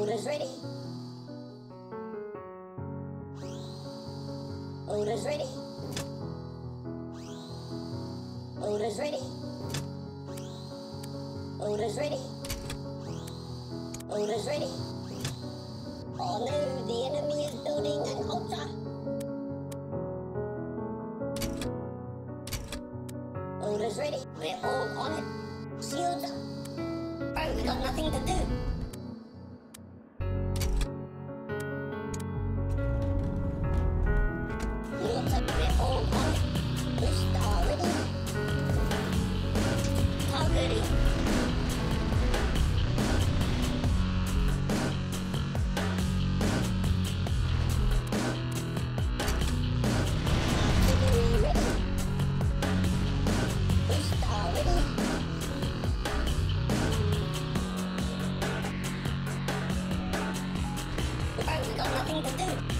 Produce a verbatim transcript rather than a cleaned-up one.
Orders ready. Orders ready. Orders ready. Orders ready. Orders ready. Oh no, the enemy is building an altar. Orders ready. We're all on it. Shields up. Bro, we got nothing to do. Shields up. We're all on it. Rickshaw ready. How ready? Got nothing to do.